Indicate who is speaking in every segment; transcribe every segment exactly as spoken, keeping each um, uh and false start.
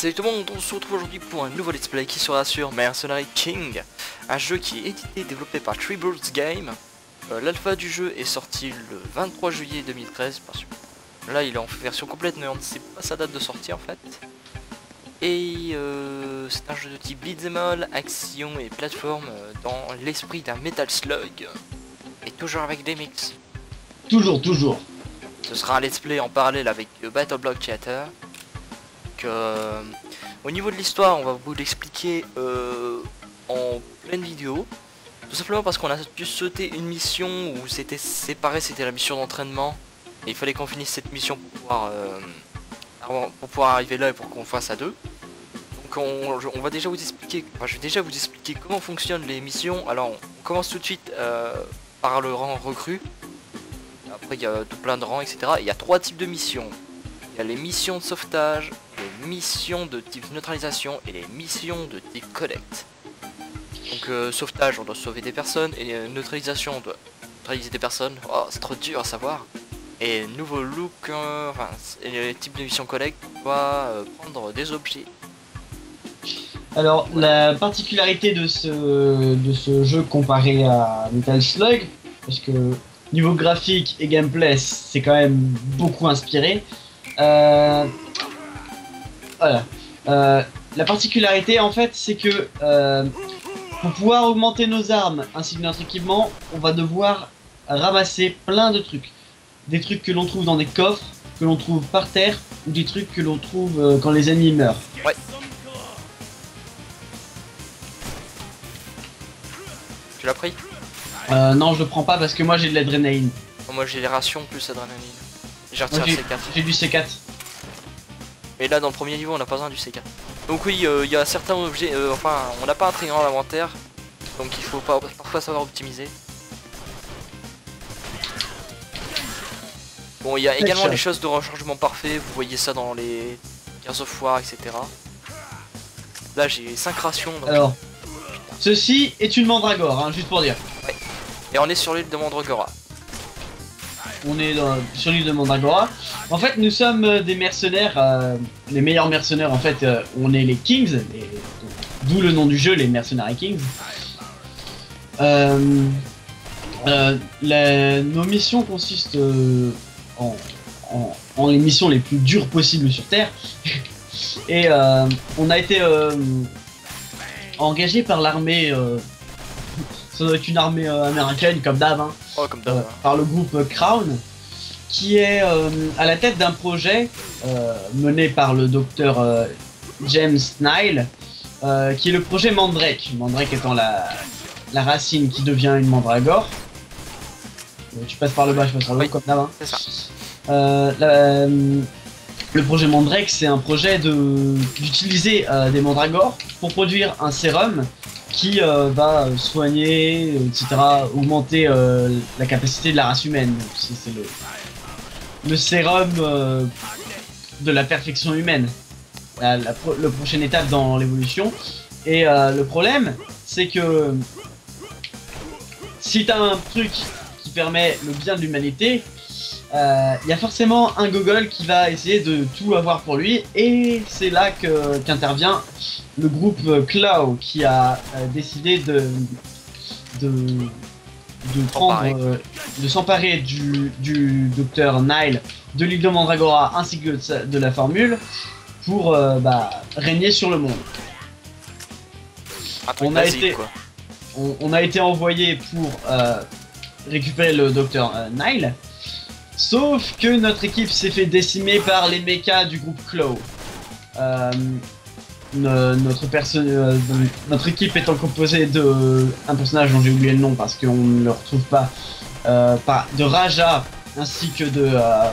Speaker 1: Salut tout le monde, on se retrouve aujourd'hui pour un nouveau let's play qui sera sur Mercenary King, un jeu qui est édité et développé par Three Birds Game. Euh, L'alpha du jeu est sorti le vingt-trois juillet deux mille treize, parce que là il est en version complète mais on ne sait pas sa date de sortie en fait. Et euh, c'est un jeu de type beat'em all, action et plateforme euh, dans l'esprit d'un Metal Slug. Et toujours avec des mix.
Speaker 2: Toujours, toujours.
Speaker 1: Ce sera un let's play en parallèle avec euh, Battle Block Theater. Euh, au niveau de l'histoire, on va vous l'expliquer euh, en pleine vidéo. Tout simplement parce qu'on a dû sauter une mission où c'était séparé, c'était la mission d'entraînement. Et il fallait qu'on finisse cette mission pour pouvoir, euh, pour pouvoir arriver là et pour qu'on fasse à deux. Donc on, on va déjà vous expliquer, enfin, je vais déjà vous expliquer comment fonctionnent les missions. Alors on commence tout de suite euh, par le rang recrue. Après il y a tout plein de rangs, et cetera. Et il y a trois types de missions. Il y a les missions de sauvetage, les missions de type neutralisation et les missions de type collect. Donc euh, sauvetage, on doit sauver des personnes, et euh, neutralisation, on doit neutraliser des personnes. Oh, c'est trop dur à savoir. Et nouveau look, euh, enfin, et les types de missions collect, on doit euh, prendre des objets.
Speaker 2: Alors, la particularité de ce, de ce jeu comparé à Metal Slug, parce que niveau graphique et gameplay, c'est quand même beaucoup inspiré. Euh, voilà. Euh, la particularité en fait, c'est que euh, pour pouvoir augmenter nos armes ainsi que notre équipement, on va devoir ramasser plein de trucs. Des trucs que l'on trouve dans des coffres, que l'on trouve par terre, ou des trucs que l'on trouve euh, quand les ennemis meurent.
Speaker 1: Ouais. Tu l'as pris?
Speaker 2: Euh, non, je le prends pas parce que moi j'ai de l'adrénaline.
Speaker 1: Moi j'ai les rations plus adrénaline. J'ai retiré le C quatre.
Speaker 2: J'ai du C quatre.
Speaker 1: Et là dans le premier niveau on n'a pas besoin du C quatre. Donc oui, il euh, y a certains objets, euh, enfin on n'a pas un très grand inventaire. Donc il faut pas, parfois savoir optimiser. Bon, il y a également les choses de rechargement parfait, vous voyez ça dans les Gears of War, et cetera. Là j'ai cinq rations. Donc...
Speaker 2: Alors, ceci est une mandragore, hein, juste pour dire.
Speaker 1: Ouais. Et on est sur l'île de Mandragora.
Speaker 2: On est dans, sur l'île de Mandragora. En fait, nous sommes euh, des mercenaires, euh, les meilleurs mercenaires. En fait, euh, on est les Kings, d'où le nom du jeu, les Mercenary Kings. Euh, euh, la, nos missions consistent euh, en, en, en les missions les plus dures possibles sur Terre. Et euh, on a été euh, engagé par l'armée. Euh, ça doit être une armée euh, américaine, comme d'hab. Hein.
Speaker 1: Oh, comme d'hab.
Speaker 2: Euh, par le groupe euh, Crown, qui est euh, à la tête d'un projet euh, mené par le docteur euh, James Nile, euh, qui est le projet Mandrake. Mandrake étant la, la racine qui devient une mandragore. Euh, tu passes par le bas, je passe par le haut, oui, comme d'hab. Hein.
Speaker 1: C'est ça.
Speaker 2: Euh, la, euh, le projet Mandrake, c'est un projet de d'utiliser euh, des mandragores pour produire un sérum qui euh, va soigner, et cetera, augmenter euh, la capacité de la race humaine. C'est le, le sérum euh, de la perfection humaine, la, la, le prochaine étape dans l'évolution. Et euh, le problème, c'est que si t'as un truc qui permet le bien de l'humanité, il euh, y a forcément un gogol qui va essayer de tout avoir pour lui, et c'est là que qu'intervient le groupe Claw, qui a euh, décidé de de, de prendre euh, de s'emparer du, du docteur Nile, de l'île de Mandragora ainsi que de, de la formule pour euh, bah, régner sur le monde. On a, basique, été, on, on a été envoyé pour euh, récupérer le docteur euh, Nile. Sauf que notre équipe s'est fait décimer par les mechas du groupe Claw. Euh, notre, euh, notre équipe étant composée de un personnage dont j'ai oublié le nom parce qu'on ne le retrouve pas, euh, pas de Raja ainsi que de euh,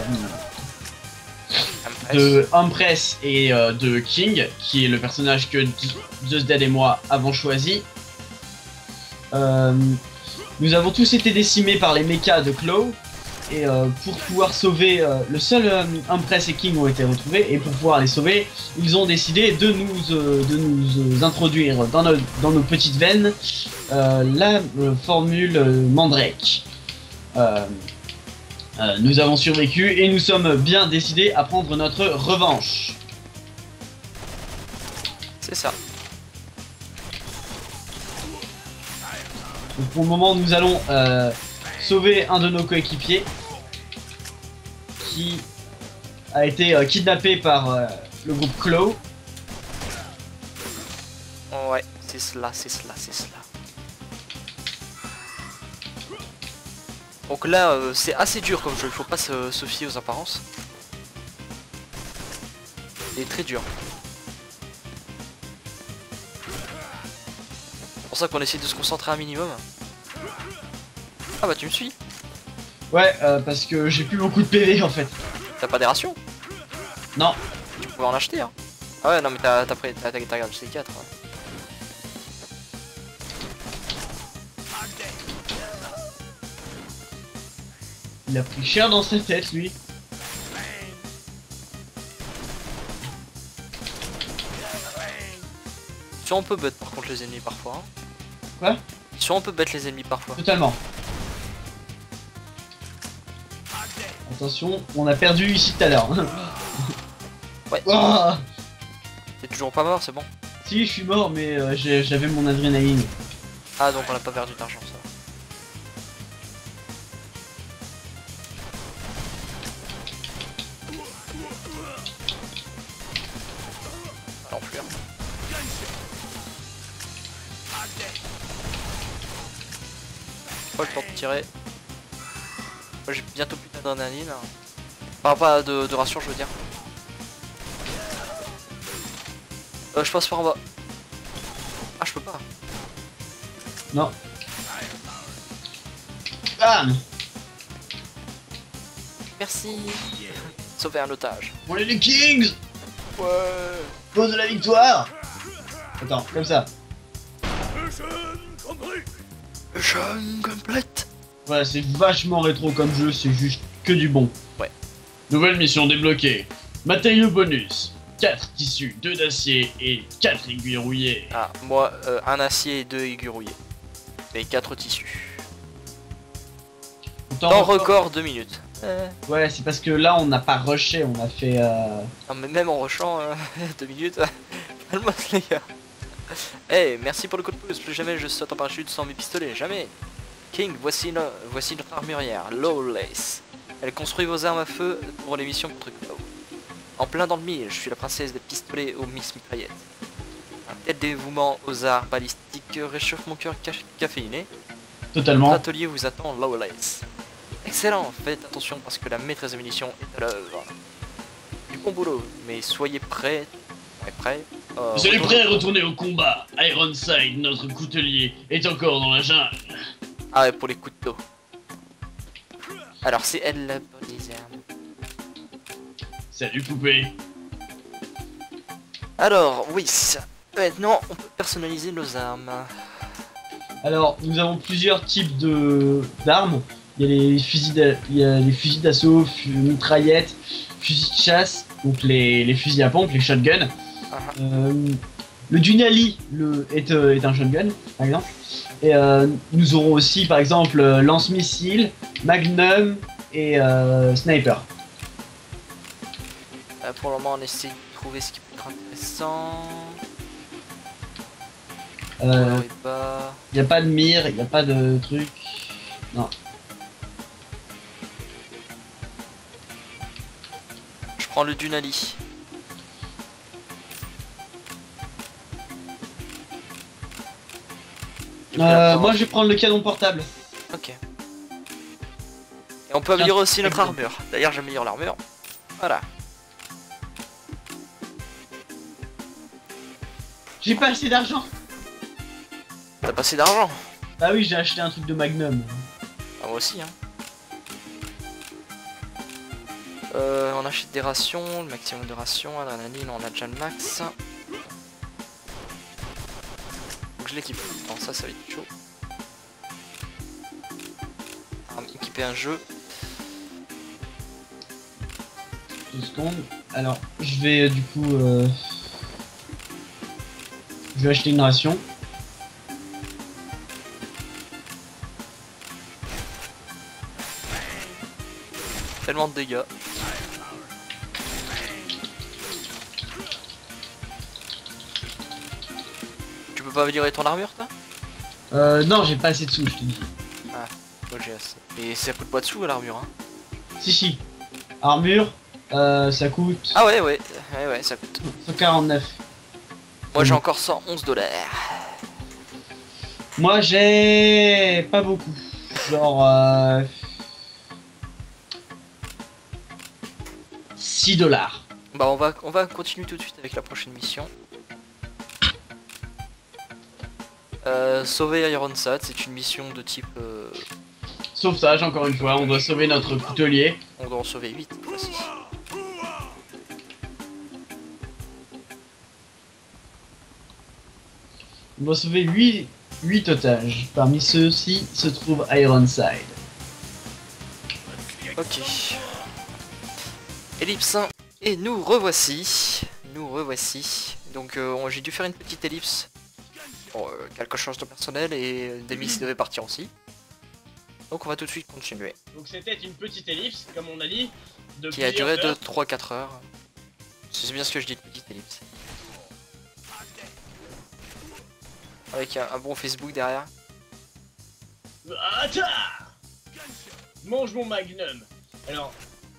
Speaker 2: de Empress et euh, de King, qui est le personnage que Just Dead et moi avons choisi. Euh, nous avons tous été décimés par les mechas de Claw. Et euh, pour pouvoir sauver, euh, le seul euh, Empress et King ont été retrouvés, et pour pouvoir les sauver, ils ont décidé de nous, euh, de nous euh, introduire dans nos, dans nos petites veines euh, la euh, formule euh, Mandrake. Euh, euh, nous avons survécu et nous sommes bien décidés à prendre notre revanche.
Speaker 1: C'est ça.
Speaker 2: Donc pour le moment, nous allons euh, sauver un de nos coéquipiers qui a été euh, kidnappé par euh, le groupe Claw.
Speaker 1: Ouais, c'est cela, c'est cela, c'est cela. Donc là, euh, c'est assez dur comme jeu, il faut pas se, se fier aux apparences. C'est très dur. C'est pour ça qu'on essaie de se concentrer un minimum. Ah bah tu me suis.
Speaker 2: Ouais, euh, parce que j'ai plus beaucoup de P V en fait.
Speaker 1: T'as pas des rations?
Speaker 2: Non.
Speaker 1: Tu pouvais en acheter hein. Ah ouais non mais t'as t'as pris t'as regardé C quatre. Ouais.
Speaker 2: Il a pris cher dans sa tête lui.
Speaker 1: Ils sont un peu bêtes par contre les ennemis parfois. Hein.
Speaker 2: Quoi?
Speaker 1: Ils sont un peu bêtes les ennemis parfois.
Speaker 2: Totalement. Attention, on a perdu ici tout à l'heure.
Speaker 1: Ouais.
Speaker 2: Oh,
Speaker 1: T'es toujours pas mort, c'est bon.
Speaker 2: si, je suis mort, mais euh, j'ai- j'avais mon adrénaline.
Speaker 1: Ah donc on a pas perdu d'argent ça. Ah, l'enflure. Pas le temps de tirer. Moi j'ai bientôt plus d'adrénaline. Enfin pas de, de ration je veux dire. Euh, je passe par en bas. Ah je peux pas.
Speaker 2: Non. Bam.
Speaker 1: Merci. Sauver un otage.
Speaker 2: On est les Kings.
Speaker 1: Ouais.
Speaker 2: Pose de la victoire. Attends, comme ça.
Speaker 1: Mission complète.
Speaker 2: Voilà, c'est vachement rétro comme jeu, c'est juste que du bon.
Speaker 1: Ouais.
Speaker 2: Nouvelle mission débloquée. Matériaux bonus. quatre tissus, deux d'acier et quatre aiguilles rouillées.
Speaker 1: Ah moi euh, un acier et deux aiguilles rouillées. Et quatre tissus.
Speaker 2: Temps
Speaker 1: Temps
Speaker 2: record.
Speaker 1: record deux minutes. Euh.
Speaker 2: Ouais, c'est parce que là on n'a pas rushé, on a fait. Euh...
Speaker 1: Non mais même en rushant euh, deux minutes. Calme-moi les gars. Eh, merci pour le coup de pouce, plus jamais je saute en parachute sans mes pistolets, jamais. King, voici, no voici notre armurière, Lawlace. Elle construit vos armes à feu pour les missions contre Claw. En plein dans le mille, je suis la princesse des pistolets aux miss mitraillettes. Un tel dévouement aux arts balistiques réchauffe mon cœur ca caféiné.
Speaker 2: Totalement.
Speaker 1: Votre atelier vous attend, Lawlace. Excellent, faites attention parce que la maîtresse de munitions est à l'œuvre. Du bon boulot, mais soyez prêts. Ouais, prêts. Euh,
Speaker 2: Vous êtes
Speaker 1: retournez-
Speaker 2: prêts à retourner au combat? Ironside, notre coutelier, est encore dans la jungle.
Speaker 1: Ah ouais, pour les couteaux. Alors c'est elle la bonne des armes.
Speaker 2: Salut poupée.
Speaker 1: Alors oui, ça- maintenant on peut personnaliser nos armes.
Speaker 2: Alors, nous avons plusieurs types de d'armes. Il y a les fusils d'a- il y a les fusils d'assaut, fu- mitraillettes, fusils de chasse, donc les, les fusils à pompe, les shotguns.
Speaker 1: Ah,
Speaker 2: Euh, le Dunali le, est, euh, est un shotgun, par exemple. Et euh, nous aurons aussi, par exemple, euh, lance-missile, magnum et euh, sniper.
Speaker 1: euh, pour le moment on essaie de trouver ce qui peut être intéressant.
Speaker 2: Euh,
Speaker 1: Oui, bah...
Speaker 2: Il n'y a pas de mire, il n'y a pas de truc. Non.
Speaker 1: Je prends le Dunali.
Speaker 2: Euh, moi, je vais prendre le canon portable.
Speaker 1: Ok. Et on peut améliorer aussi notre armure. D'ailleurs j'améliore l'armure. Voilà.
Speaker 2: J'ai pas assez d'argent.
Speaker 1: T'as pas assez d'argent.
Speaker 2: Bah oui, j'ai acheté un truc de magnum.
Speaker 1: Ah, moi aussi hein. Euh, on achète des rations, le maximum de rations, adrénaline, on a déjà le max. Faut que je l'équipe. Non, ça, ça va être chaud. Ah, équiper un jeu.
Speaker 2: Deux secondes. Alors, je vais euh, du coup. Euh... Je vais acheter une ration.
Speaker 1: Tellement de dégâts. peux pas améliorer ton armure, toi?
Speaker 2: Euh, non, j'ai pas assez de sous, je te dis.
Speaker 1: Ah, moi j'ai assez. Et ça coûte pas de sous à l'armure, hein?
Speaker 2: Si, si. Armure, euh, ça coûte
Speaker 1: Ah ouais, ouais, ouais, ouais, ça coûte.
Speaker 2: cent quarante-neuf.
Speaker 1: Moi j'ai
Speaker 2: Mmh.
Speaker 1: encore cent onze dollars.
Speaker 2: Moi, j'ai pas beaucoup. Genre, euh... six dollars.
Speaker 1: Bah on va, on va continuer tout de suite avec la prochaine mission. Euh, sauver Ironside, c'est une mission de type... Euh...
Speaker 2: Sauvetage, encore une fois, on doit sauver notre coutelier.
Speaker 1: On doit en sauver huit, voici.
Speaker 2: On doit sauver huit, huit otages. Parmi ceux-ci se trouve Ironside.
Speaker 1: Ok. Ellipse un. Et nous revoici. Nous revoici. Donc euh, j'ai dû faire une petite ellipse. Bon, euh, quelque chose de personnel et Demis devait partir aussi. Donc on va tout de suite continuer.
Speaker 2: Donc c'était une petite ellipse, comme on a dit, de
Speaker 1: Qui a duré de
Speaker 2: heures.
Speaker 1: trois quatre heures. C'est bien ce que je dis, une petite ellipse. Avec un, un bon Facebook derrière.
Speaker 2: Attends, mange mon magnum. Alors,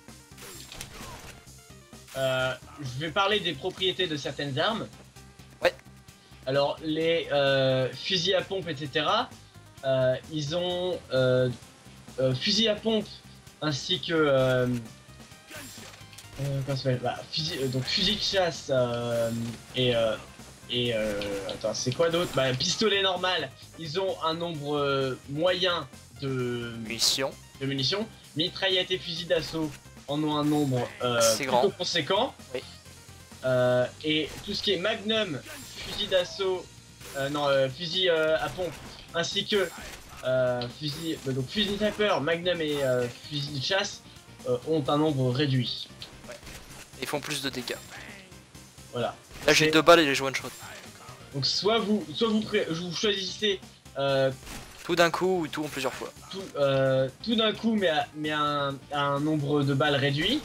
Speaker 2: euh, je vais parler des propriétés de certaines armes.
Speaker 1: Ouais.
Speaker 2: Alors, les euh, fusils à pompe, et cetera. Euh, ils ont euh, euh, fusil à pompe ainsi que euh, euh, comment ça s'appelle, bah, fusil, euh, donc fusil de chasse euh, et euh, et euh, attends, c'est quoi d'autre, bah, pistolet normal. Ils ont un nombre euh, moyen de
Speaker 1: Mission.
Speaker 2: de munitions. Mitraillettes et fusils d'assaut en ont un nombre euh,
Speaker 1: C'est
Speaker 2: plutôt
Speaker 1: grand.
Speaker 2: conséquent.
Speaker 1: Oui.
Speaker 2: Euh, et tout ce qui est magnum, fusil d'assaut, euh, non, euh, fusil euh, à pompe, ainsi que euh, fusil, euh, donc fusil sniper, magnum et euh, fusil de chasse euh, ont un nombre réduit.
Speaker 1: Ils font plus de dégâts.
Speaker 2: Voilà.
Speaker 1: Là j'ai
Speaker 2: C'est-
Speaker 1: deux balles et les one shot.
Speaker 2: Donc soit vous, soit vous, pré- vous choisissez euh,
Speaker 1: Tout d'un coup ou tout en plusieurs fois.
Speaker 2: tout, euh, tout d'un coup, mais à, mais à un, à un nombre de balles réduit.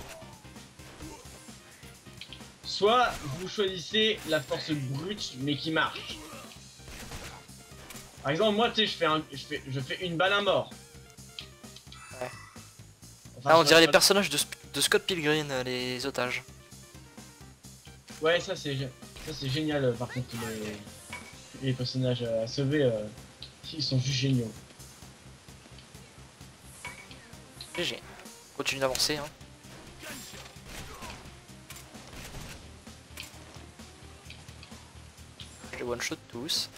Speaker 2: Soit vous choisissez la force brute, mais qui marche. Par exemple, moi, tu sais, je fais un, je fais, je fais une balle à mort.
Speaker 1: Ouais.
Speaker 2: Enfin,
Speaker 1: Ah on
Speaker 2: je-
Speaker 1: dirait les
Speaker 2: je-
Speaker 1: personnages de, Sp- de Scott Pilgrim, euh, les otages.
Speaker 2: Ouais, ça c'est, gé- ça c'est génial. euh, Par contre, les, les personnages à sauver, euh, ils sont juste géniaux.
Speaker 1: G G. Continue d'avancer hein. Je les one shot tous.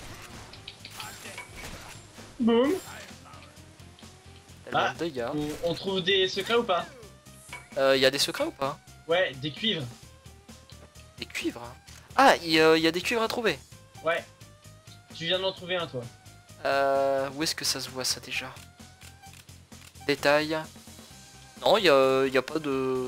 Speaker 2: Boum.
Speaker 1: Tellement
Speaker 2: Ah.
Speaker 1: de dégâts.
Speaker 2: On, on trouve des secrets ou pas?
Speaker 1: Euh, y a des secrets ou pas?
Speaker 2: Ouais, des cuivres.
Speaker 1: Des cuivres hein. Ah, il euh, y a des cuivres à trouver.
Speaker 2: Ouais. Tu viens d'en trouver un, toi.
Speaker 1: Euh, où est-ce que ça se voit ça déjà? Détail. Non, il y a, y a pas de...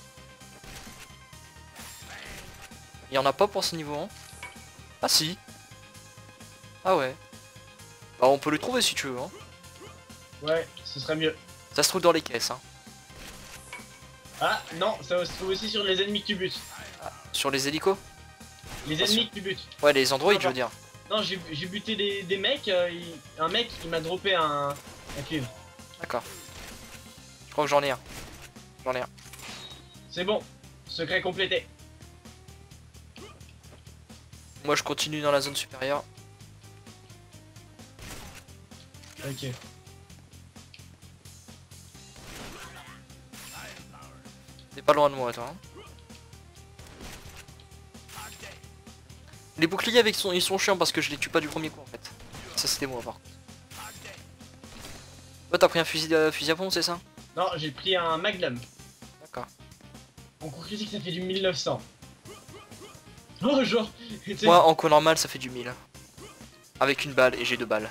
Speaker 1: Il y en a pas pour ce niveau hein. Ah si. Ah ouais. Bah on peut le trouver si tu veux hein.
Speaker 2: Ouais, ce serait mieux.
Speaker 1: Ça se trouve dans les caisses hein.
Speaker 2: Ah, non, ça se trouve aussi sur les ennemis que tu butes.
Speaker 1: Sur les hélicos.
Speaker 2: Les ennemis que tu butes.
Speaker 1: Ouais, les androïdes
Speaker 2: Ah,
Speaker 1: je veux dire.
Speaker 2: Non, j'ai j'ai buté des, des mecs, euh, il- un mec il m'a droppé un, un cuivre.
Speaker 1: D'accord. Je crois que j'en ai un. J'en ai un.
Speaker 2: C'est bon, secret complété.
Speaker 1: Moi je continue dans la zone supérieure.
Speaker 2: Ok.
Speaker 1: T'es pas loin de moi toi. Hein. Les boucliers avec son, ils sont chiants parce que je les tue pas du premier coup en fait. Ça c'était moi par contre. Toi t'as pris un fusil, de, fusil à pompe c'est ça?
Speaker 2: Non, j'ai pris un magnum.
Speaker 1: D'accord.
Speaker 2: En coup critique ça fait du mille neuf cents. Oh genre tu sais-
Speaker 1: Moi en coup normal ça fait du mille. Avec une balle et j'ai deux balles.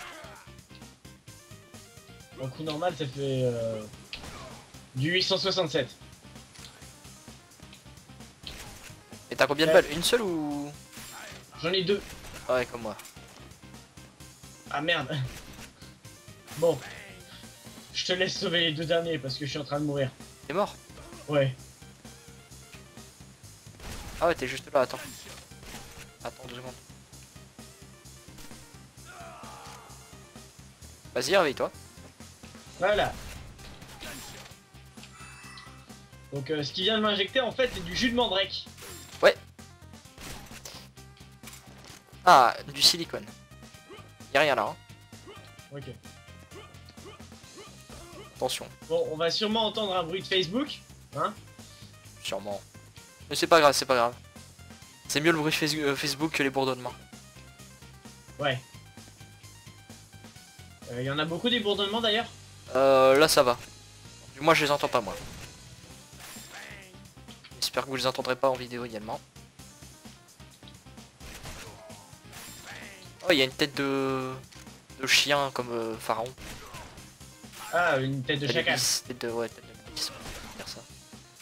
Speaker 2: En coup normal ça fait euh, du huit cent soixante-sept.
Speaker 1: Et t'as combien de
Speaker 2: Ouais.
Speaker 1: balles? Une seule ou...
Speaker 2: J'en ai deux.
Speaker 1: Ouais comme moi.
Speaker 2: Ah merde. Bon. Je te laisse sauver les deux derniers parce que je suis en train de mourir.
Speaker 1: T'es mort?
Speaker 2: Ouais.
Speaker 1: Ah ouais t'es juste là, attends. Attends deux secondes. Vas-y, réveille-toi.
Speaker 2: Voilà. Donc euh, ce qui vient de m'injecter en fait c'est du jus de mandrake.
Speaker 1: Ouais. Ah, du silicone. Y'a rien là, hein.
Speaker 2: Ok.
Speaker 1: Attention,
Speaker 2: Bon, on va sûrement entendre un bruit de Facebook. Hein?
Speaker 1: sûrement. Mais c'est pas grave, c'est pas grave. C'est mieux le bruit face- euh, Facebook que les bourdonnements.
Speaker 2: Ouais. Il euh, y en a beaucoup des bourdonnements d'ailleurs.
Speaker 1: Euh, là ça va. Du moins je les entends pas moi. J'espère que vous les entendrez pas en vidéo également. Oh, il y a une tête de, de chien comme euh, Pharaon.
Speaker 2: Ah, une tête de
Speaker 1: Tête
Speaker 2: chacal.
Speaker 1: bis, Tête de, ouais, tête de bis, on peut dire ça.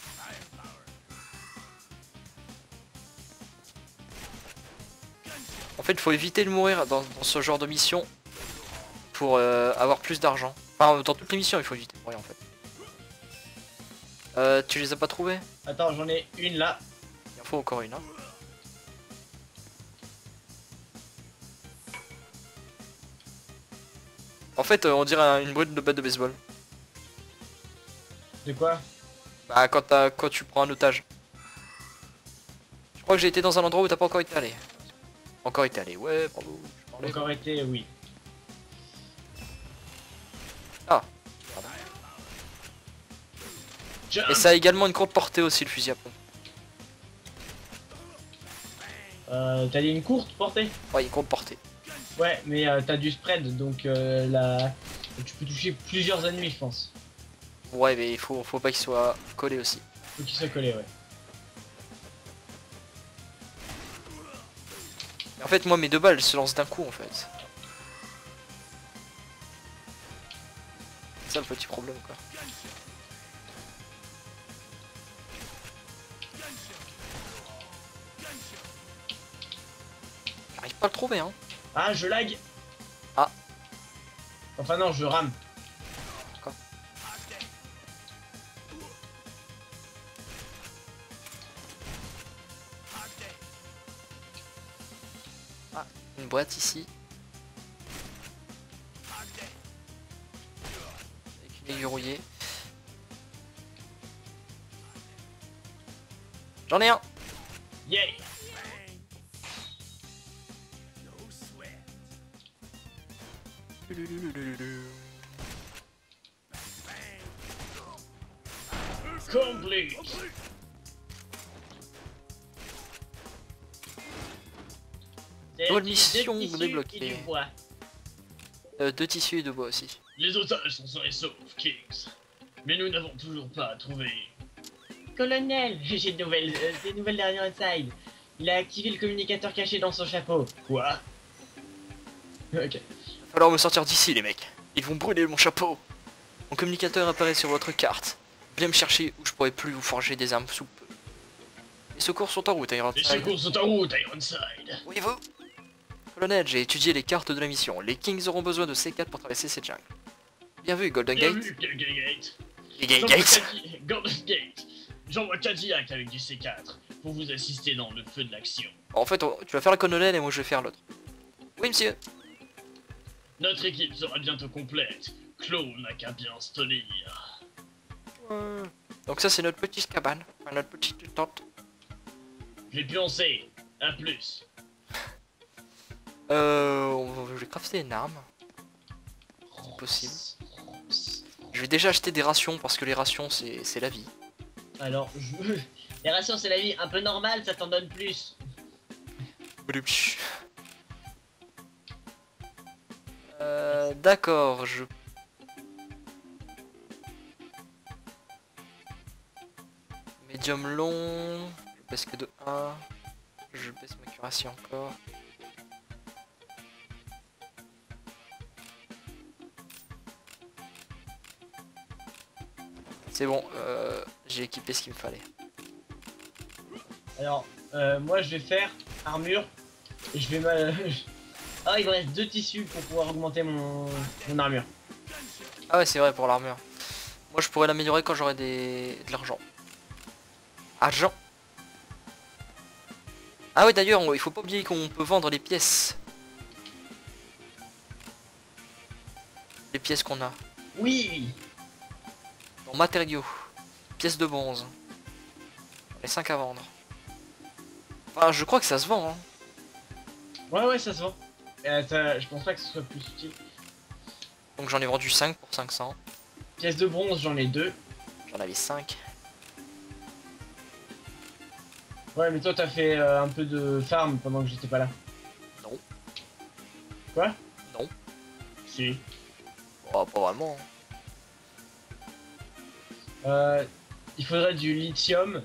Speaker 1: En fait, il faut éviter de mourir dans, dans ce genre de mission pour euh, avoir plus d'argent. Enfin, dans toutes les missions, il faut éviter de mourir en fait. Euh, tu les as pas trouvés?
Speaker 2: Attends, j'en ai une là.
Speaker 1: Il en faut encore une. Hein. En fait, euh, on dirait une brute de batte de baseball.
Speaker 2: De quoi?
Speaker 1: Bah, quand, t'as- quand tu prends un otage. Je crois que j'ai été dans un endroit où t'as pas encore été allé. Encore été allé, ouais, bravo. je parlais.
Speaker 2: Encore été, oui.
Speaker 1: Ah, pardon.
Speaker 2: Jump.
Speaker 1: Et ça a également une courte portée aussi, le fusil à pompe.
Speaker 2: Euh, t'as dit une courte portée?
Speaker 1: Ouais, une courte portée.
Speaker 2: Ouais, mais euh, t'as du spread, donc euh, la... tu peux toucher plusieurs ennemis, je pense.
Speaker 1: Ouais, mais il faut, faut pas qu'il soit collé aussi.
Speaker 2: Faut qu'il soit collé, ouais.
Speaker 1: En fait, moi, mes deux balles elles se lancent d'un coup, en fait. C'est ça le petit problème, quoi. J'arrive pas à le trouver, hein.
Speaker 2: Ah, je lag.
Speaker 1: Ah.
Speaker 2: Enfin non, je rame.
Speaker 1: Quoi? Ah, une boîte ici. Avec une aiguille rouillée. J'en ai un.
Speaker 2: Yeah. Complete.
Speaker 1: Nouvelle mission débloquée.
Speaker 2: Et du bois.
Speaker 1: Euh, deux tissus et deux bois aussi.
Speaker 2: Les otages sont sains et saufs, Kings. Mais nous n'avons toujours pas trouvé. Colonel, j'ai de nouvelles, euh, des nouvelles dernières inside. Il a activé le communicateur caché dans son chapeau. Quoi? Ok.
Speaker 1: Va falloir me sortir d'ici, les mecs. Ils vont brûler mon chapeau. Mon communicateur apparaît sur votre carte. Venez me chercher où je pourrai plus vous forger des armes sous peu. Les secours sont en route, Ironside.
Speaker 2: Les secours sont en route, Ironside.
Speaker 1: Oui, vous Colonel, j'ai étudié les cartes de la mission. Les Kings auront besoin de C quatre pour traverser cette jungle. Bien vu, Golden
Speaker 2: Bien
Speaker 1: Gate.
Speaker 2: vu, Golden Gate.
Speaker 1: Les Gate
Speaker 2: J'envoie
Speaker 1: Gates.
Speaker 2: Cadi- Golden Gate. J'envoie Cadillac avec du C quatre pour vous assister dans le feu de l'action.
Speaker 1: En fait, on- tu vas faire le colonel et moi je vais faire l'autre. Oui, monsieur.
Speaker 2: Notre équipe sera bientôt complète. Claude n'a qu'à bien se tenir.
Speaker 1: Euh, Donc ça, c'est notre petite cabane. Enfin, notre petite tente.
Speaker 2: J'ai pioncé. À plus.
Speaker 1: Euh, on va- je vais crafter une arme. C'est possible. Je vais déjà acheter des rations parce que les rations, c'est c'est la vie.
Speaker 2: Alors, je... les rations c'est la vie un peu normale, ça t'en donne plus.
Speaker 1: Euh, D'accord, je... Médium long, je baisse que de un, je baisse ma cuirassée encore. C'est bon, euh, j'ai équipé ce qu'il me fallait.
Speaker 2: Alors, euh, moi je vais faire armure et je vais me... Ah, il me reste deux tissus pour pouvoir augmenter mon, mon armure.
Speaker 1: Ah ouais, c'est vrai pour l'armure. Moi je pourrais l'améliorer quand j'aurai des... de l'argent. Argent. Ah ouais, d'ailleurs, on- il faut pas oublier qu'on peut vendre les pièces. les pièces qu'on a.
Speaker 2: Oui.
Speaker 1: Dans matériaux. Pièces de bronze. Les cinq à vendre. Enfin, je crois que ça se vend. Hein.
Speaker 2: Ouais, ouais, ça se vend. Euh, ça, je pense pas que ce soit plus utile.
Speaker 1: Donc j'en ai vendu cinq pour cinq cents.
Speaker 2: Pièces de bronze, j'en ai deux.
Speaker 1: J'en avais cinq.
Speaker 2: Ouais, mais toi, t'as fait euh, un peu de farm pendant que j'étais pas là.
Speaker 1: Non.
Speaker 2: Quoi?
Speaker 1: Non.
Speaker 2: Si.
Speaker 1: Oh, pas vraiment.
Speaker 2: Euh, il faudrait du lithium.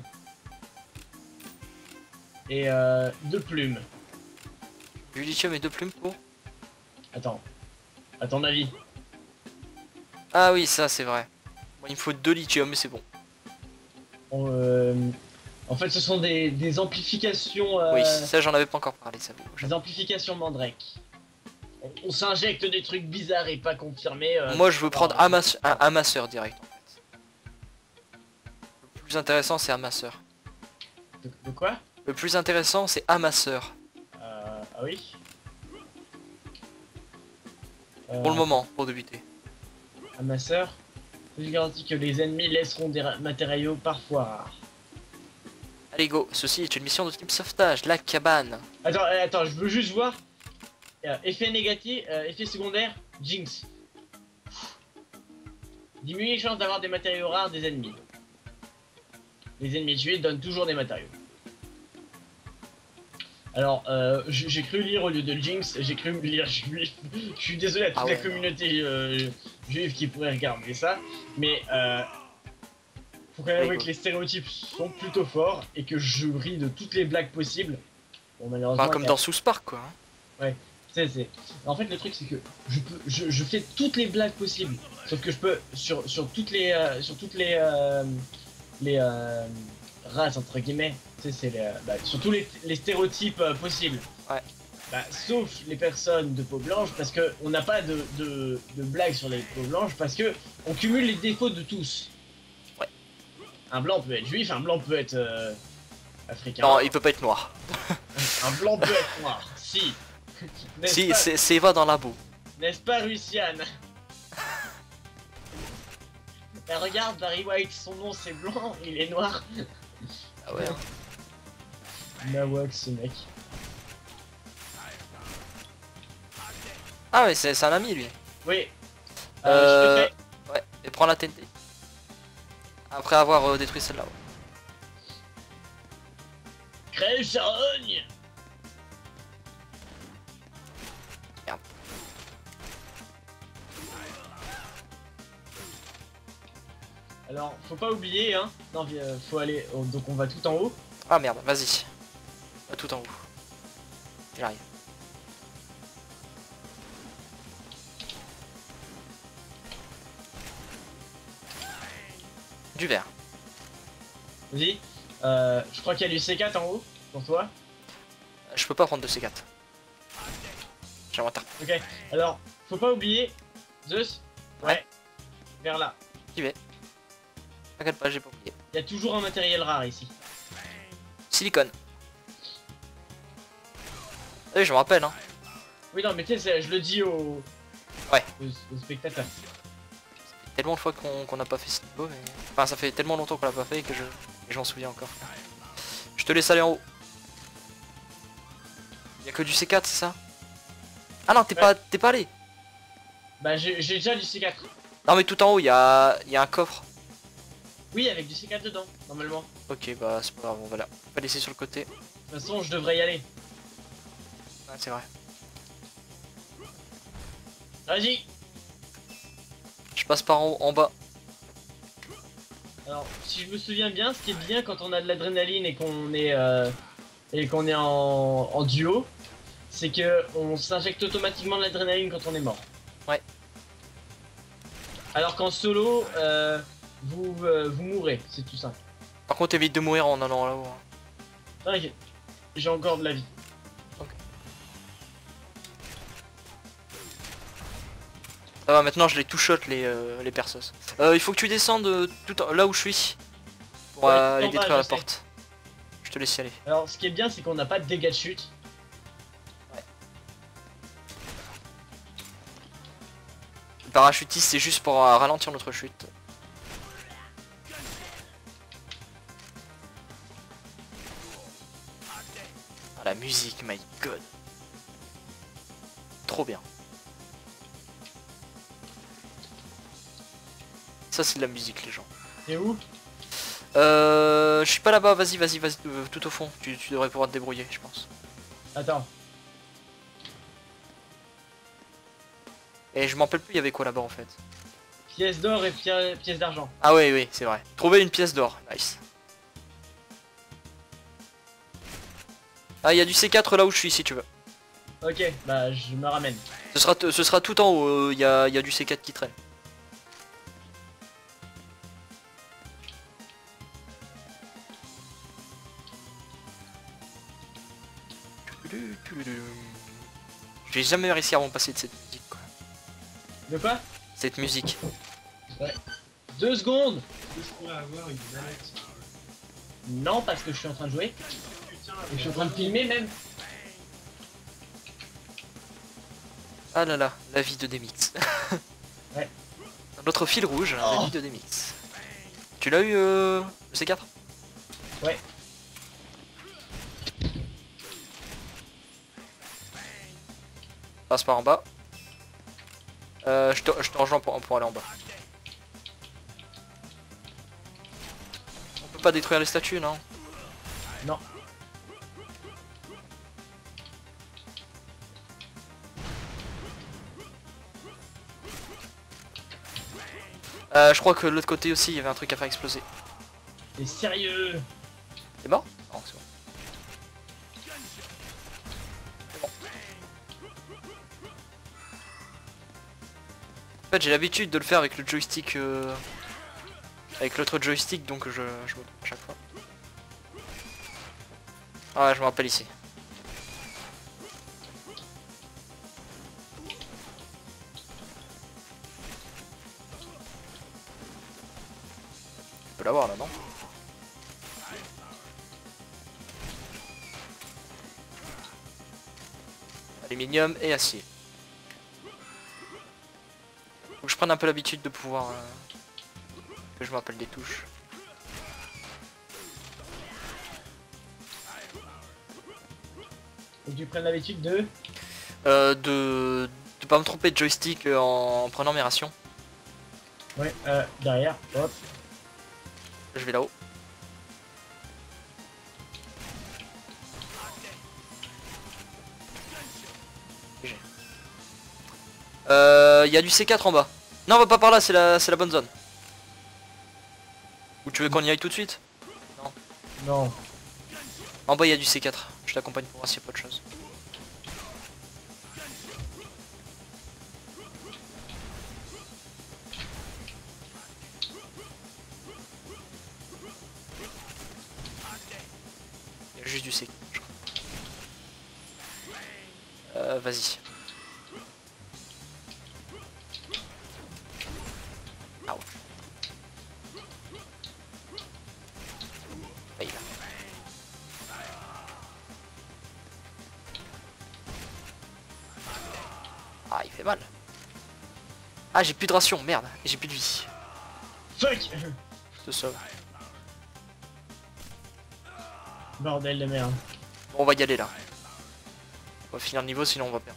Speaker 2: Et euh, deux plumes.
Speaker 1: Du lithium et deux plumes pour.
Speaker 2: Attends. À ton avis?
Speaker 1: Ah oui, ça c'est vrai. Bon, il me faut deux lithium mais c'est bon.
Speaker 2: On, euh, en fait, ce sont des, des amplifications. Euh,
Speaker 1: Oui, ça j'en avais pas encore parlé, ça vous.
Speaker 2: des amplifications Mandrake. On, on s'injecte des trucs bizarres et pas confirmés. Euh,
Speaker 1: Moi je veux prendre
Speaker 2: par-
Speaker 1: amasse- un amasseur direct en fait. Le plus intéressant c'est amasseur.
Speaker 2: De, de quoi?
Speaker 1: Le plus intéressant c'est amasseur.
Speaker 2: euh, Ah oui.
Speaker 1: Pour le moment, pour débuter.
Speaker 2: Amasseur. Je garantis que les ennemis laisseront des matériaux parfois rares.
Speaker 1: Allez go, ceci est une mission de type sauvetage, la cabane.
Speaker 2: Attends, euh, attends, je veux juste voir. Euh, effet négatif, euh, effet secondaire, Jinx. Diminue les chances d'avoir des matériaux rares des ennemis. Les ennemis tués donnent toujours des matériaux. Alors, euh, j'ai cru lire au lieu de Jinx, j'ai cru lire juif. Je suis désolé à toute
Speaker 1: Ah
Speaker 2: la
Speaker 1: ouais,
Speaker 2: communauté euh, juive qui pourrait regarder ça, mais euh, faut quand même avouer que les stéréotypes sont plutôt forts et que je ris de toutes les blagues possibles. Bon, malheureusement.
Speaker 1: Enfin, comme dans South Park quoi. Hein.
Speaker 2: Ouais, c'est, c'est. En fait, le truc c'est que je peux, je, je fais toutes les blagues possibles, sauf que je peux sur sur toutes les, euh, sur toutes les, euh, les euh, races entre guillemets. Tu sais, c'est les, bah, sur tous les, les stéréotypes euh, possibles.
Speaker 1: Ouais.
Speaker 2: Bah, sauf les personnes de peau blanche, parce que on n'a pas de, de, de blagues sur les peaux blanches, parce que on cumule les défauts de tous.
Speaker 1: Ouais.
Speaker 2: Un blanc peut être juif, un blanc peut être euh, africain.
Speaker 1: Non, il peut pas être noir.
Speaker 2: Un blanc peut être noir. Si. N'est-ce
Speaker 1: Si,
Speaker 2: pas,
Speaker 1: c'est c'est Eva dans la boue.
Speaker 2: n'est-ce pas, Luciane? Bah, regarde, Barry White, son nom c'est blanc, il est noir.
Speaker 1: Ah ouais. Hein.
Speaker 2: Nawak, ce mec.
Speaker 1: Ah ouais, c'est un ami lui.
Speaker 2: Oui. Euh,
Speaker 1: Euh...
Speaker 2: je te fais.
Speaker 1: Ouais, et prends la T N T. Après avoir euh, détruit celle-là. Ouais.
Speaker 2: Crève charogne.
Speaker 1: Merde.
Speaker 2: Alors, faut pas oublier, hein. Non, euh, faut aller. Oh, donc on va tout en haut.
Speaker 1: Ah merde, vas-y. Va tout en haut. J'arrive. Du verre.
Speaker 2: Vas-y. Euh, je crois qu'il y a du C quatre en haut pour toi.
Speaker 1: Je peux pas prendre de C quatre. J'ai un retard.
Speaker 2: Ok. Alors, faut pas oublier. Zeus. Ouais.
Speaker 1: Ouais.
Speaker 2: Vers là.
Speaker 1: J'y vais. T'inquiète pas, j'ai pas oublié.
Speaker 2: Il y a toujours un matériel rare ici.
Speaker 1: Silicone. Ah oui, je me rappelle, hein.
Speaker 2: Oui, non, mais tu sais, je le dis aux,
Speaker 1: Ouais.
Speaker 2: aux, aux spectateurs.
Speaker 1: Tellement de fois qu'on qu'on n'a pas fait ce niveau, mais... Enfin, ça fait tellement longtemps qu'on l'a pas fait que je, je m'en souviens encore. Je te laisse aller en haut. Y'a que du C quatre, c'est ça? Ah non, t'es
Speaker 2: Ouais.
Speaker 1: pas, t'es pas allé.
Speaker 2: Bah, j'ai j'ai déjà du C quatre.
Speaker 1: Non, mais tout en haut, il y a, y a un coffre.
Speaker 2: Oui, avec du C quatre dedans, normalement.
Speaker 1: Ok, bah c'est pas grave, on va, la... on va laisser sur le côté.
Speaker 2: De toute façon, je devrais y aller.
Speaker 1: Ouais, c'est vrai.
Speaker 2: Vas-y.
Speaker 1: Je passe par en haut, en bas.
Speaker 2: Alors, si je me souviens bien, ce qui est bien quand on a de l'adrénaline et qu'on est euh, et qu'on est en, en duo, c'est que on s'injecte automatiquement de l'adrénaline quand on est mort.
Speaker 1: Ouais.
Speaker 2: Alors qu'en solo, euh, vous euh, vous mourrez, c'est tout simple.
Speaker 1: Par contre, évite de mourir en allant là-haut. hein.
Speaker 2: T'inquiète, j'ai encore de la vie.
Speaker 1: Ça va, maintenant je les two-shot les, euh, les persos. Euh, il faut que tu descendes euh, tout en- là où je suis. Pour
Speaker 2: Ouais,
Speaker 1: euh,
Speaker 2: tout
Speaker 1: aller
Speaker 2: en bas,
Speaker 1: détruire
Speaker 2: je
Speaker 1: la
Speaker 2: sais.
Speaker 1: porte. Je te laisse y aller.
Speaker 2: Alors, ce qui est bien, c'est qu'on n'a pas de dégâts de chute.
Speaker 1: parachutiste c'est juste pour euh, ralentir notre chute. Ah, la musique, my god. Trop bien. Ça c'est de la musique les gens.
Speaker 2: Et où?
Speaker 1: Euh, je suis pas là-bas, vas-y, vas-y, vas-y, euh, tout au fond. Tu, tu devrais pouvoir te débrouiller, je pense.
Speaker 2: Attends.
Speaker 1: Et je m'en rappelle plus, il y avait quoi là-bas en fait.
Speaker 2: Pièce d'or et pi- pièce d'argent.
Speaker 1: Ah oui, oui, c'est vrai. Trouver une pièce d'or, nice. Ah, il y a du C quatre là où je suis si tu veux.
Speaker 2: Ok, bah je me ramène.
Speaker 1: Ce sera, ce sera tout en haut, il euh, y, a, y a du C quatre qui traîne. Je vais jamais réussir à m'en passer de cette musique quoi.
Speaker 2: De quoi?
Speaker 1: Cette musique.
Speaker 2: Ouais. Deux secondes.
Speaker 3: Est-ce que je pourrais avoir une manette?
Speaker 2: Non, parce que je suis en train de jouer.
Speaker 3: Putain,
Speaker 2: Et je suis en train de filmer même.
Speaker 1: Ah là là, la vie de Demix.
Speaker 2: Ouais.
Speaker 1: Notre fil rouge,
Speaker 2: Oh.
Speaker 1: la vie de Demix. Tu l'as eu euh, le C quatre?
Speaker 2: Ouais.
Speaker 1: Passe par en bas. Euh, je te, je te rejoins pour, pour aller en bas. On peut pas détruire les statues, non?
Speaker 2: Non.
Speaker 1: Euh, je crois que de l'autre côté aussi, il y avait un truc à faire exploser.
Speaker 2: T'es sérieux?
Speaker 1: T'es mort? Non, c'est bon. C'est bon. En fait, j'ai l'habitude de le faire avec le joystick... Euh... Avec l'autre joystick, donc je, je me trompe à chaque fois. Ah ouais, je me rappelle ici. Je peux l'avoir là, non? Aluminium et acier. Faut que je prenne un peu l'habitude de pouvoir... Euh... Que je me rappelle des touches.
Speaker 2: Faut que tu prennes l'habitude de...
Speaker 1: Euh, de... de pas me tromper de joystick euh, en... en prenant mes rations.
Speaker 2: Ouais, euh, derrière, hop.
Speaker 1: Je vais là-haut. Euh, y a du C quatre en bas. Non, on va pas par là, c'est la, c'est la bonne zone. Ou tu veux qu'on y aille tout de suite? Non.
Speaker 2: Non.
Speaker 1: En bas, il y a du C quatre. Je t'accompagne pour voir s'il y a pas de chose. Il y a juste du C quatre, je crois. Euh, vas-y. Ah ouais. Là, il a. Ah, il fait mal. Ah, j'ai plus de ration, merde. Et j'ai plus de vie.
Speaker 2: Fuck.
Speaker 1: Je te sauve.
Speaker 2: Bordel de merde.
Speaker 1: Bon, on va y aller là. On va finir le niveau, sinon on va perdre.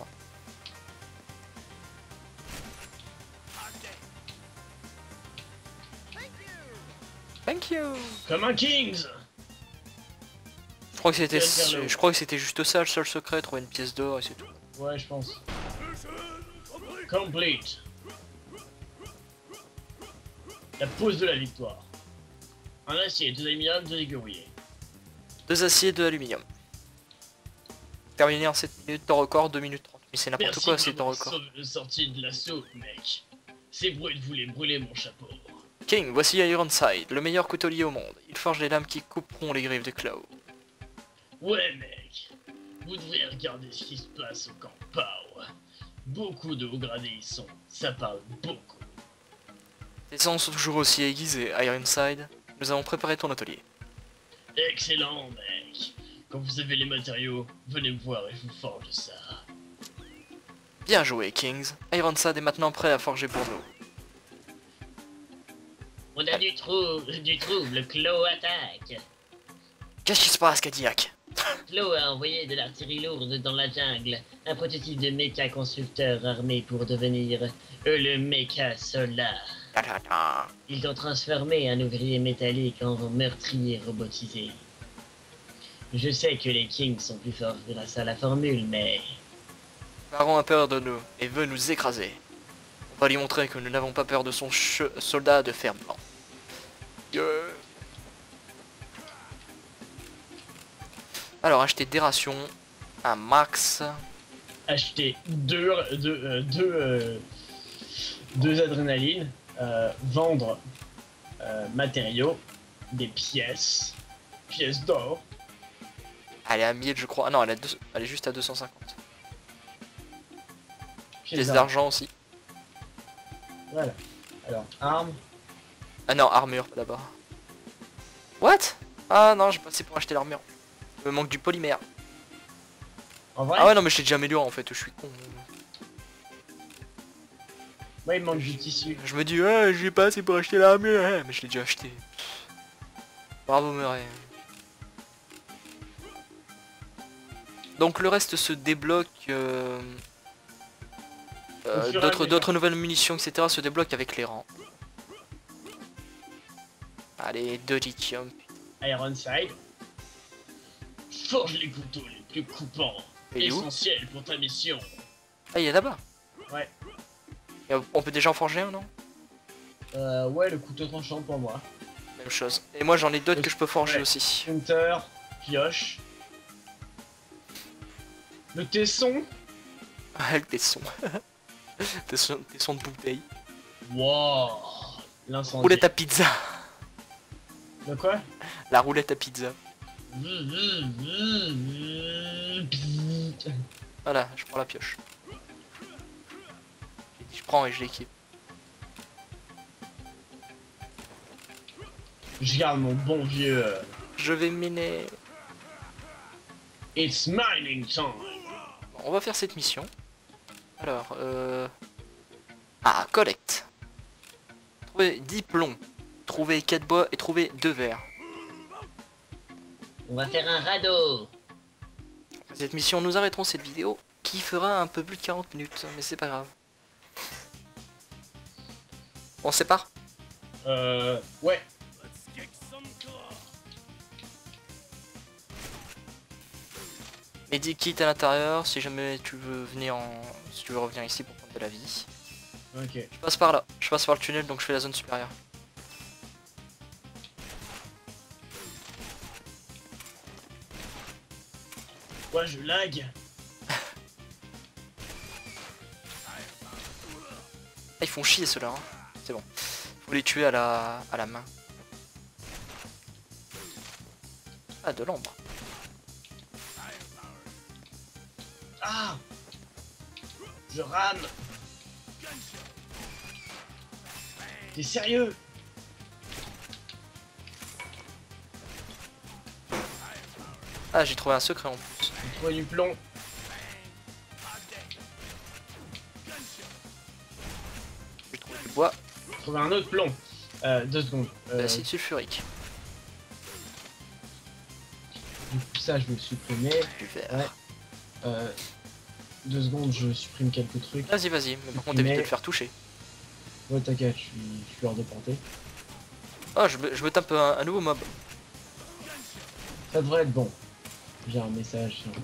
Speaker 1: Thank you.
Speaker 2: Comme un Kings.
Speaker 1: Je crois que c'était,
Speaker 2: Tiens, vers le haut.
Speaker 1: je crois que c'était juste ça, le seul secret, trouver une pièce d'or et c'est tout.
Speaker 2: Ouais, je pense. Complete. La pose de la victoire. Un acier, deux aluminium, deux aiguillés.
Speaker 1: Deux aciers, deux aluminium. Terminé en sept minutes, ton record, deux minutes trente. Mais c'est n'importe
Speaker 2: Merci
Speaker 1: quoi,
Speaker 2: de
Speaker 1: c'est ton
Speaker 2: m'avoir
Speaker 1: record.
Speaker 2: sauvé- sorti de l'assaut, mec. Ces brutes voulaient brûler mon chapeau.
Speaker 1: King, voici Ironside, le meilleur coutelier au monde. Il forge les lames qui couperont les griffes de Claw.
Speaker 2: Ouais, mec. Vous devriez regarder ce qui se passe au camp Pau. Beaucoup de hauts gradés y sont. Ça parle beaucoup.
Speaker 1: Tes sens sont toujours aussi aiguisés, Ironside. Nous avons préparé ton atelier.
Speaker 2: Excellent, mec. Quand vous avez les matériaux, venez me voir et je vous forge ça.
Speaker 1: Bien joué, Kings. Ironside est maintenant prêt à forger pour nous.
Speaker 4: On a du, trou du trouble, Claw attaque.
Speaker 1: Qu'est-ce qui se passe, Cadillac?
Speaker 4: Claw a envoyé de l'artillerie lourde dans la jungle, un prototype de méca constructeur armé pour devenir euh, le méca solar. Ils ont transformé un ouvrier métallique en meurtrier robotisé. Je sais que les Kings sont plus forts grâce à la formule, mais...
Speaker 1: Baron a peur de nous et veut nous écraser. On va lui montrer que nous n'avons pas peur de son soldat de fer blanc. Yeah. Alors, acheter des rations, un max.
Speaker 2: Acheter deux, deux, euh, deux, euh, deux adrénalines, euh, vendre euh, matériaux, des pièces, pièces d'or.
Speaker 1: Elle est à mille, je crois. Ah non, elle est, deux... elle est juste à deux cent cinquante. Pièces
Speaker 2: d'or.
Speaker 1: d'argent aussi.
Speaker 2: Voilà. Alors, armes.
Speaker 1: Ah non, armure d'abord. What? Ah non, j'ai passé pour acheter l'armure. Il me manque du polymère.
Speaker 2: En vrai,
Speaker 1: Ah ouais, non, mais je l'ai déjà amélioré en fait, je suis con.
Speaker 2: moi il me manque du tissu.
Speaker 1: Je me dis, ouais, j'ai pas assez pour acheter l'armure, hein, mais je l'ai déjà acheté. Bravo Murray. Donc le reste se débloque. Euh... Euh, d'autres d'autres nouvelles munitions, et cetera se débloquent avec les rangs. Allez, deux lithium.
Speaker 2: Ironside.
Speaker 4: Forge les couteaux les plus coupants,
Speaker 1: Et où?
Speaker 4: essentiels pour ta mission.
Speaker 1: Ah, il est là-bas.
Speaker 2: Ouais.
Speaker 1: Et on peut déjà en forger un, non?
Speaker 2: Euh, ouais, le couteau tranchant pour moi.
Speaker 1: Même chose. Et moi j'en ai d'autres
Speaker 2: Le-
Speaker 1: que je peux forger
Speaker 2: ouais.
Speaker 1: aussi.
Speaker 2: Hunter, pioche. Le tesson.
Speaker 1: Ah, le tesson. tesson. Tesson de bouteille.
Speaker 2: Wow. L'incendie.
Speaker 1: Roulette à pizza.
Speaker 2: De quoi?
Speaker 1: La roulette à pizza. Voilà, je prends la pioche. Je prends et je l'équipe.
Speaker 2: Je garde mon bon vieux. euh,
Speaker 1: Je vais miner.
Speaker 2: It's mining time.
Speaker 1: Bon, on va faire cette mission. Alors, euh... Ah, collecte. Trouver dix plombs. Trouver quatre bois et trouver deux verres.
Speaker 4: On va faire un radeau.
Speaker 1: Cette mission, nous arrêterons cette vidéo qui fera un peu plus de quarante minutes, mais c'est pas grave. On se sépare?
Speaker 2: Euh. Ouais.
Speaker 1: Medikit à l'intérieur, si jamais tu veux venir en... si tu veux revenir ici pour prendre de la vie.
Speaker 2: Ok.
Speaker 1: Je passe par là, je passe par le tunnel donc je fais la zone supérieure.
Speaker 2: Ouais, je lag.
Speaker 1: Ah, ils font chier ceux-là, hein. C'est bon. Faut les tuer à la, à la main. Ah, de l'ombre.
Speaker 2: Ah. Je rame. T'es sérieux?
Speaker 1: Ah, j'ai trouvé un secret en plus.
Speaker 2: J'ai trouvé du plomb.
Speaker 1: J'ai trouvé du bois,
Speaker 2: J'ai trouvé un autre plomb. Euh, deux secondes.
Speaker 1: de
Speaker 2: Euh,
Speaker 1: l'acide sulfurique,
Speaker 2: du coup, ça, je vais le supprimer.
Speaker 1: du verre.
Speaker 2: Ouais. Euh, deux secondes, je supprime quelques trucs.
Speaker 1: Vas-y, vas-y, mais par contre
Speaker 2: Mais-
Speaker 1: évite de le faire toucher.
Speaker 2: Ouais, t'inquiète, je suis, je suis hors de portée.
Speaker 1: Ah, je me, je me tape un, un nouveau mob.
Speaker 2: Ça devrait être bon. J'ai un message. sur-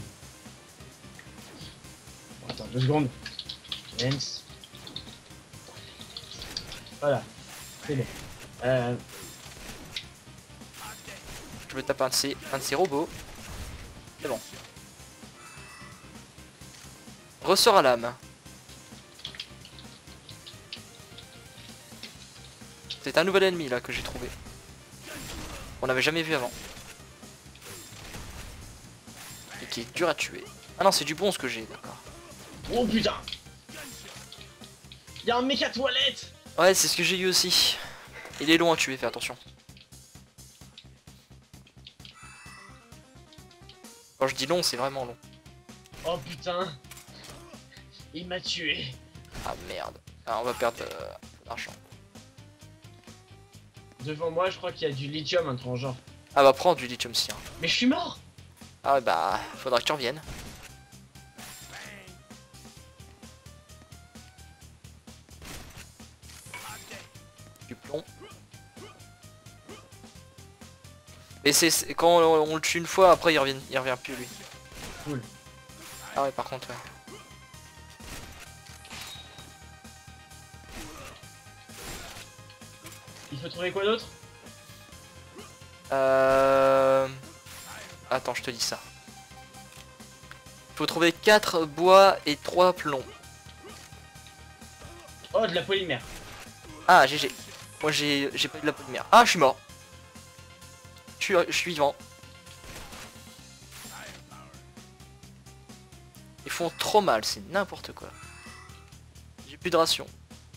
Speaker 2: Bon, attends, deux secondes. Lens. Voilà. C'est bon. Euh,
Speaker 1: Je me tape un de ces, un de ces robots. C'est bon. Ressort à l'âme. C'est un nouvel ennemi là que j'ai trouvé. On n'avait jamais vu avant. Et qui est dur à tuer. Ah non, c'est du bon ce que j'ai, d'accord.
Speaker 2: Oh putain! Y'a un méca toilette!
Speaker 1: Ouais, c'est ce que j'ai eu aussi. Il est long à tuer, fais attention. Quand je dis long, c'est vraiment long.
Speaker 2: Oh putain!
Speaker 4: Il m'a tué.
Speaker 1: Ah merde. Ah, on va perdre euh, d'argent.
Speaker 4: Devant moi, je crois qu'il y a du lithium, un truc en genre.
Speaker 1: Ah bah prends du lithium si. Hein.
Speaker 4: Mais je suis mort.
Speaker 1: Ah bah faudra que tu reviennes. Du plomb. Mais c'est quand on, on le tue une fois, après il revient, il revient plus lui.
Speaker 4: Cool.
Speaker 1: Ah ouais par contre ouais.
Speaker 4: Il faut trouver quoi d'autre?
Speaker 1: Euh... Attends, je te dis ça. Il faut trouver quatre bois et trois plombs.
Speaker 4: Oh, de la polymère.
Speaker 1: Ah, G G. Moi, j'ai j'ai pas eu de la polymère. Ah, je suis mort. Je suis, je suis vivant. Ils font trop mal, c'est n'importe quoi. J'ai plus de ration.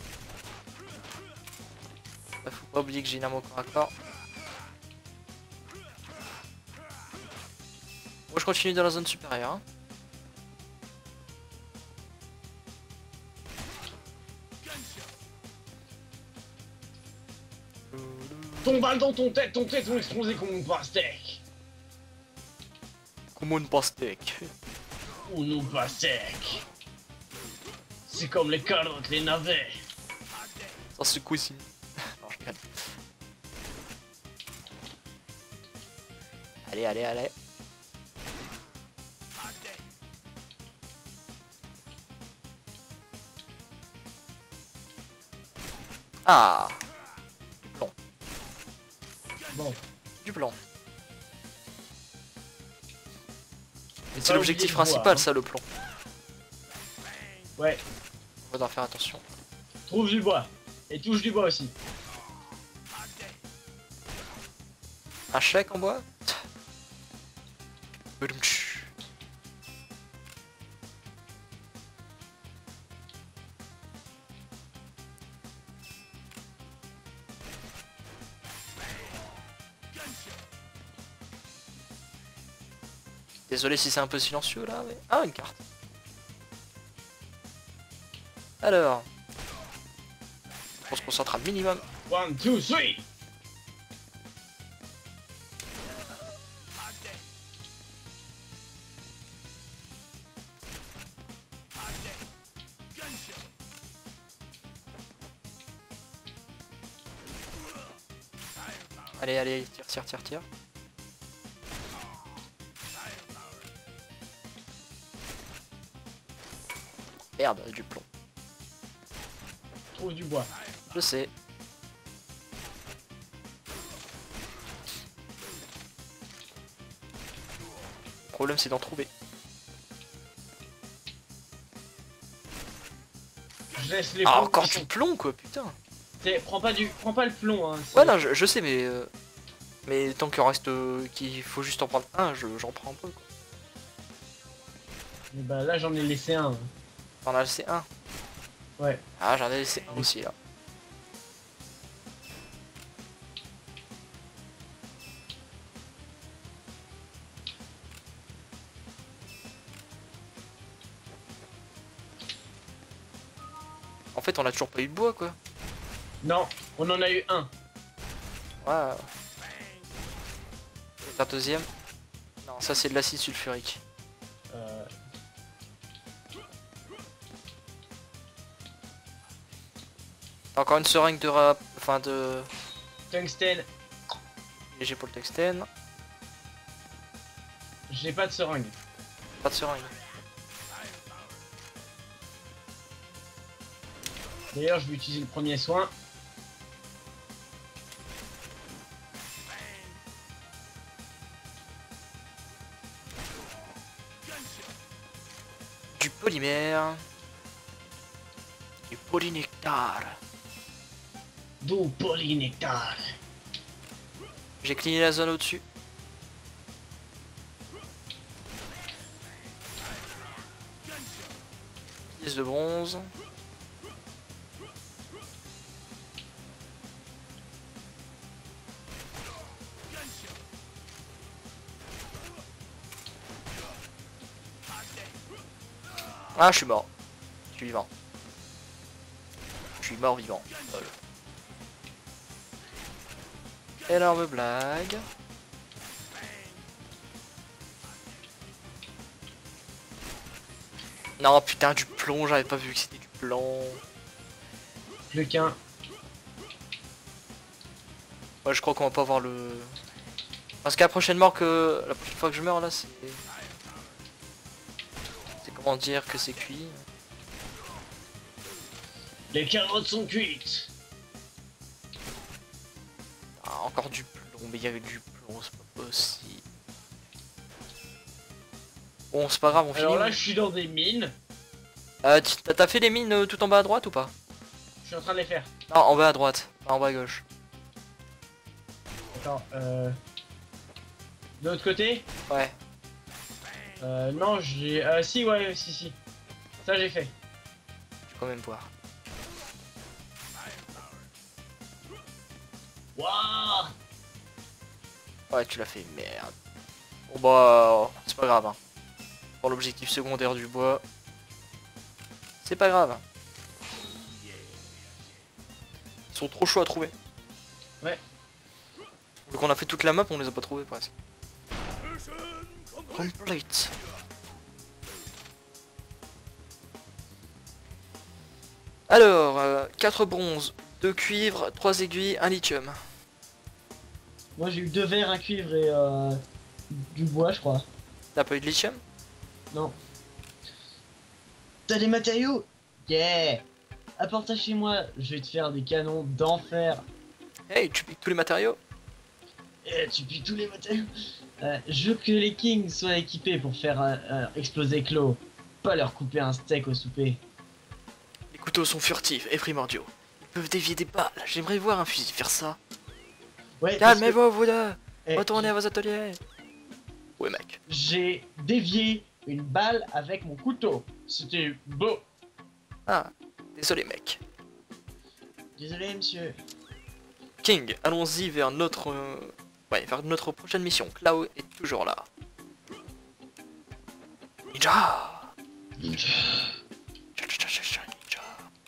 Speaker 1: Faut pas oublier que j'ai une arme au corps à corps. Moi je continue dans la zone supérieure. Hein.
Speaker 4: Ton balle dans ton tête, ton tête vont exploser comme une pastèque.
Speaker 1: Comme une pastèque.
Speaker 4: Ou nous pastèque. C'est comme les carottes, les navets.
Speaker 1: Ça c'est cuisine. Non, je rigole. Allez, allez, allez. Ah, du plomb.
Speaker 4: Bon.
Speaker 1: Du plomb.
Speaker 4: Faut
Speaker 1: C'est
Speaker 4: pas
Speaker 1: l'objectif
Speaker 4: oublier de boire,
Speaker 1: principal,
Speaker 4: hein.
Speaker 1: ça, le plomb.
Speaker 4: Ouais.
Speaker 1: On va devoir faire attention.
Speaker 4: Trouve du bois. Et touche du bois aussi.
Speaker 1: Un chèque en bois. Désolé si c'est un peu silencieux là, mais... Ah, une carte. Alors... On se concentre un minimum.
Speaker 4: One, two, three.
Speaker 1: Allez, allez, tire, tire, tire, tire. Merde, du plomb.
Speaker 4: Trouve du bois.
Speaker 1: Je sais. Le problème c'est d'en trouver.
Speaker 4: Je laisse les
Speaker 1: Ah,
Speaker 4: plombs
Speaker 1: encore
Speaker 4: qui
Speaker 1: du
Speaker 4: sont-
Speaker 1: plomb quoi, putain.
Speaker 4: T'es- Prends pas du, prends pas le plomb. Hein. c'est-
Speaker 1: Ouais, non, je, je sais, mais... euh, Mais tant qu'il en reste... euh, qu'il faut juste en prendre un, je- j'en prends un peu quoi.
Speaker 4: Et bah là j'en ai laissé un.
Speaker 1: T'en as laissé un.
Speaker 4: Ouais.
Speaker 1: Ah, j'en ai laissé un aussi là. En fait, on a toujours pas eu de bois quoi.
Speaker 4: Non, on en a eu un.
Speaker 1: Ouais. Un deuxième. Non, ça c'est de l'acide sulfurique.
Speaker 4: Euh...
Speaker 1: T'as encore une seringue de rap... Enfin de...
Speaker 4: Tungstène.
Speaker 1: Léger pour le tungstène.
Speaker 4: J'ai pas de seringue.
Speaker 1: Pas de seringue.
Speaker 4: D'ailleurs, je vais utiliser le premier soin.
Speaker 1: Du polymère. Du polynectar.
Speaker 4: Du polynectar.
Speaker 1: J'ai cligné la zone au-dessus. Pièce de bronze. Ah, je suis mort. suis vivant. Je suis mort vivant. Lol. Énorme blague. Non putain du plomb, j'avais pas vu que c'était du plomb.
Speaker 2: Plus qu'un.
Speaker 1: Ouais, je crois qu'on va pas avoir le... Parce que la prochaine mort que... La prochaine fois que je meurs là c'est... C'est comment dire que c'est cuit.
Speaker 4: Les carottes sont cuites.
Speaker 1: Ah, encore du plomb, mais il y avait du plomb, c'est pas possible. Bon c'est pas grave, on finit.
Speaker 2: Alors là, je suis dans des mines.
Speaker 1: Euh, t'as fait les mines euh, tout en bas à droite ou pas?
Speaker 2: Je suis en train de les faire.
Speaker 1: Non, en bas à droite, pas en bas à gauche.
Speaker 2: Attends, euh... de l'autre côté?
Speaker 1: Ouais.
Speaker 2: Euh, non, j'ai... Euh, si, ouais, si, si. Ça, j'ai fait.
Speaker 1: Je vais quand même voir.
Speaker 4: Waouh.
Speaker 1: Ouais, tu l'as fait, merde. Bon bah, c'est pas grave. Hein. Pour l'objectif secondaire du bois, c'est pas grave. Ils sont trop chauds à trouver.
Speaker 2: Ouais.
Speaker 1: Vu qu'on a fait toute la map, on les a pas trouvés presque. Complete. Alors, euh, quatre bronzes, deux cuivres, trois aiguilles, un lithium.
Speaker 2: Moi, j'ai eu deux verres, un cuivre et euh, du bois, je crois.
Speaker 1: T'as pas eu de lithium?
Speaker 2: Non. T'as des matériaux? Yeah. Apporte ça chez moi, je vais te faire des canons d'enfer.
Speaker 1: Hey, tu piques tous les matériaux?
Speaker 2: Eh, tu piques tous les matériaux. Euh, je veux que les kings soient équipés pour faire euh, euh, exploser Claw. Pas leur couper un steak au souper.
Speaker 1: Les couteaux sont furtifs et primordiaux. Ils peuvent dévier des balles. J'aimerais voir un fusil faire ça.
Speaker 2: Ouais, parce que-
Speaker 1: Calmez-vous, vous deux.
Speaker 2: eh,
Speaker 1: Retournez à vos ateliers. Ouais, mec.
Speaker 2: j'ai dévié une balle avec mon couteau. C'était beau.
Speaker 1: Ah, désolé, mec.
Speaker 2: Désolé, monsieur.
Speaker 1: King, allons-y vers notre... euh, Ouais, vers notre prochaine mission. Claw est toujours là. Ninja.
Speaker 2: Ninja.
Speaker 1: Cha, cha, cha, cha, ninja.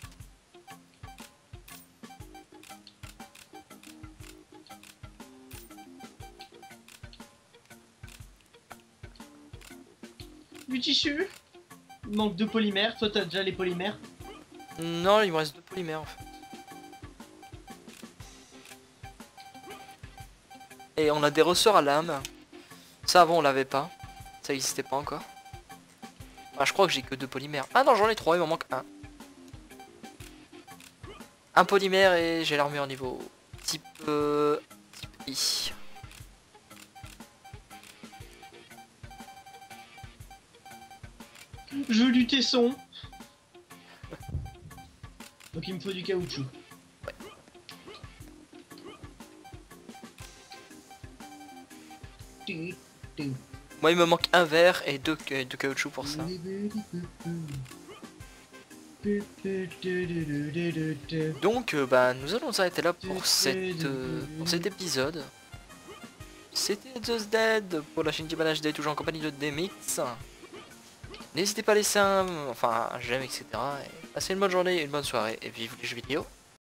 Speaker 2: Du tissu. Il manque de polymères. Toi, t'as déjà les polymères.
Speaker 1: Non, il me reste deux polymères en fait. Et on a des ressorts à lame. Ça avant on l'avait pas. Ça existait pas encore. Ah, je crois que j'ai que deux polymères. Ah non, j'en ai trois, il m'en manque un. Un polymère et j'ai l'armure niveau type, euh, type I.
Speaker 2: Je veux du tesson. Donc il me faut du caoutchouc. Ouais.
Speaker 1: Moi il me manque un verre et deux, euh, deux caoutchouc pour ça. Donc euh, bah nous allons nous arrêter là pour, cette, euh, pour cet épisode. C'était Just Dead pour la chaîne H D, toujours en compagnie de Demix. N'hésitez pas à laisser un, enfin, un j'aime, et cetera. Et passez une bonne journée, une bonne soirée et vive les jeux vidéo.